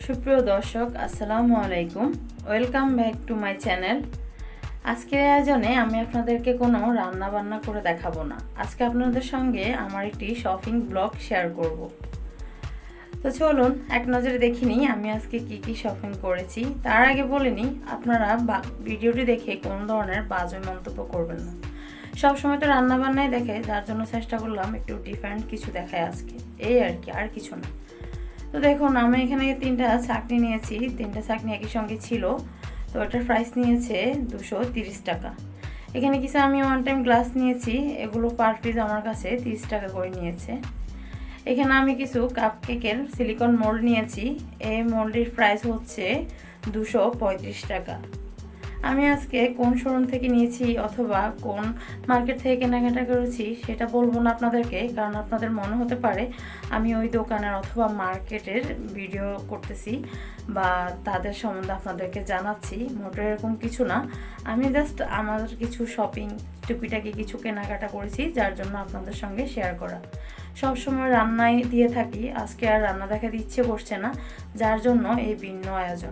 সুপ্রিয় দর্শক আসসালামু আলাইকুম, welcome back to my channel. আজকের আয়োজনে আমি আপনাদেরকে কোনো রান্না বান্না করে দেখাবো না। আজকে আপনাদের সঙ্গে আমার একটি শপিং ব্লগ শেয়ার করব। তো চলুন এক নজরে দেখে নিই আমি আজকে কি শপিং করেছি। তার আগে বলে নিই, আপনারা ভিডিওটি দেখে কোনো ধরনের বাজে মন্তব্য করবেন না। সবসময় তো রান্না বান্নাই দেখে, যার জন্য চেষ্টা করলাম একটু ডিফারেন্ট কিছু দেখায় আজকে, এই আর কি, আর কিছু না। তো দেখুন, আমি এখানে 3টা চাটনি নিয়েছি। 3টা চাটনি একই সঙ্গে ছিল। তো এটার প্রাইস নিয়েছে 230 টাকা। এখানে কিছু আমি ওয়ান টাইম গ্লাস নিয়েছি, এগুলো পার পিস আমার কাছে 30 টাকা করে নিয়েছে। এখানে আমি কিছু কাপ কেকের সিলিকন মোল্ড নিয়েছি। এই মোল্ডের প্রাইস হচ্ছে 235 টাকা। আমি আজকে কোন শোরুম থেকে নিয়েছি অথবা কোন মার্কেট থেকে কেনাকাটা করেছি সেটা বলবো না আপনাদেরকে, কারণ আপনাদের মনে হতে পারে আমি ওই দোকানের অথবা মার্কেটের ভিডিও করতেছি বা তাদের সম্বন্ধে আপনাদেরকে জানাচ্ছি। মোটেও এরকম কিছু না। আমি জাস্ট আমার কিছু শপিং টুকিটাকি কিছু কেনাকাটা করেছি, যার জন্য আপনাদের সঙ্গে শেয়ার করা। সবসময় রান্নায় দিয়ে থাকি, আজকে আর রান্না দেখাতে ইচ্ছে করছে না, যার জন্য এই ভিন্ন আয়োজন।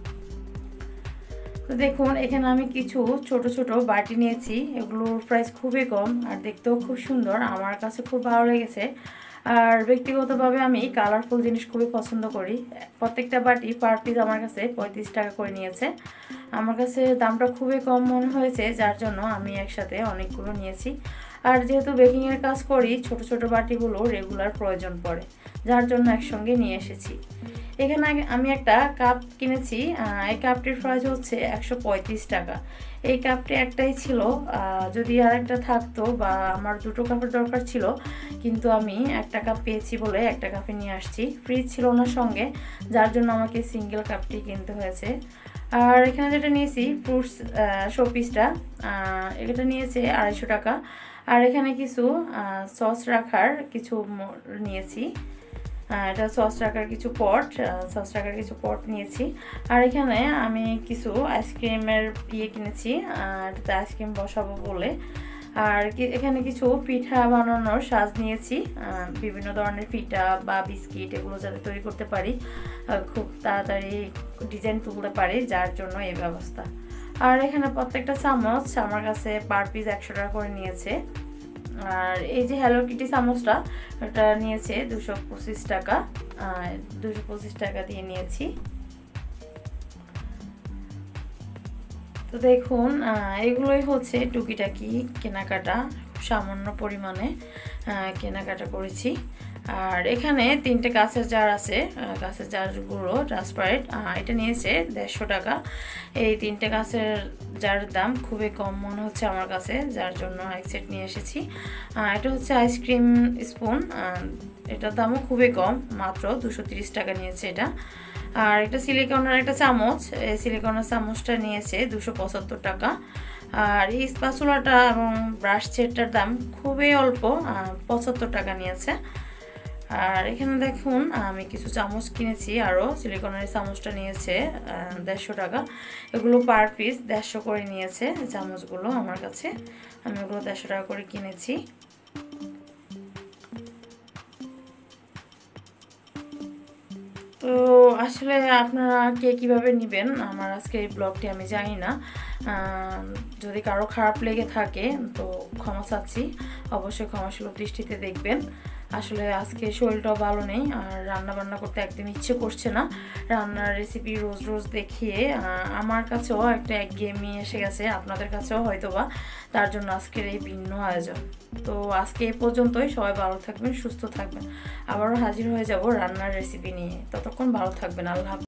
তো দেখুন, এখানে আমি কিছু ছোট ছোট বাটি নিয়েছি। এগুলোর প্রাইস খুবই কম আর দেখতেও খুব সুন্দর, আমার কাছে খুব ভালো লেগেছে। আর ব্যক্তিগতভাবে আমি কালারফুল জিনিস খুবই পছন্দ করি। প্রত্যেকটা বাটি পার পিস আমার কাছে 35 টাকা করে নিয়েছে। আমার কাছে দামটা খুবই কম মনে হয়েছে, যার জন্য আমি একসাথে অনেকগুলো নিয়েছি। আর যেহেতু বেকিংয়ের কাজ করি, ছোট ছোট বাটিগুলো রেগুলার প্রয়োজন পড়ে, যার জন্য একসঙ্গে নিয়ে এসেছি। এখানে আমি একটা কাপ কিনেছি। এই কাপটির প্রাইস হচ্ছে 135 টাকা। এই কাপটি একটাই ছিল, যদি আর একটা থাকতো বা আমার দুটো কাপের দরকার ছিল, কিন্তু আমি একটা কাপ পেয়েছি বলে একটা কাপে নিয়ে আসছি। ফ্রিজ ছিল ওনার সঙ্গে, যার জন্য আমাকে সিঙ্গেল কাপটি কিনতে হয়েছে। আর এখানে যেটা নিয়েছি ফ্রুটস শোপিসটা, এটা নিয়েছে 250 টাকা। আর এখানে কিছু সস রাখার কিছু নিয়েছি। এটা সস রাখার কিছু পট নিয়েছি। আর এখানে আমি কিছু আইসক্রিমের কিনেছি, এটাতে আইসক্রিম বসাবো বলে। আর এখানে কিছু পিঠা বানানোর সাজ নিয়েছি, বিভিন্ন ধরনের পিঠা বা বিস্কিট এগুলো যাতে তৈরি করতে পারি, খুব তাড়াতাড়ি ডিজাইন তুলতে পারি, যার জন্য এই ব্যবস্থা। আর এখানে প্রত্যেকটা চামচ আমার কাছে পার পিস 100 টাকা করে নিয়েছে। আর এই যে হ্যালো কিটি চামচটা, এটা নিয়েছে 225 টাকা। 225 টাকা দিয়ে নিয়েছি। তো দেখুন, এগুলোই হচ্ছে টুকিটাকি কেনাকাটা, সামান্য পরিমাণে কেনাকাটা করেছি। আর এখানে 3টে কাঁচের জার আছে, কাঁচের জারগুলো ট্রান্সপারেন্ট, এটা নিয়েছে 150 টাকা। এই 3টে কাঁচের জারের দাম খুবই কম মনে হচ্ছে আমার কাছে, যার জন্য এক সেট নিয়ে এসেছি। এটা হচ্ছে আইসক্রিম স্পুন, এটার দামও খুবই কম, মাত্র 230 টাকা নিয়েছে এটা। আর এটা সিলিকনের একটা চামচ, এই সিলিকনের চামচটা নিয়েছে 275 টাকা। আর এই স্প্যাচুলাটা এবং ব্রাশ সেটটার দাম খুবই অল্প, 75 টাকা নিয়েছে। আর এখানে দেখুন, আমি কিছু চামচ কিনেছি, আরও সিলিকনের চামচটা নিয়েছে 150 টাকা। এগুলো পার পিস 150 করে নিয়েছে চামচগুলো আমার কাছে। আমি ওগুলো 150 টাকা করে কিনেছি। তো আসলে আপনারা কে কীভাবে নেবেন আমার আজকে এই ব্লগটি আমি জানি না। যদি কারো খারাপ লেগে থাকে তো ক্ষমা চাচ্ছি, অবশ্যই ক্ষমাসুলভ দৃষ্টিতে দেখবেন। আসলে আজকে শরীরটাও ভালো নেই, আর রান্না বান্না করতে একদম ইচ্ছে করছে না। রান্নার রেসিপি রোজ রোজ দেখিয়ে আমার কাছেও একটা একঘেয়েমি এসে গেছে, আপনাদের কাছেও হয়তোবা, তার জন্য আজকের এই ভিন্ন আয়োজন। তো আজকে এই পর্যন্তই। সবাই ভালো থাকবেন, সুস্থ থাকবেন। আবারও হাজির হয়ে যাব রান্নার রেসিপি নিয়ে। ততক্ষণ ভালো থাকবেন। আল্লাহ হাফেজ।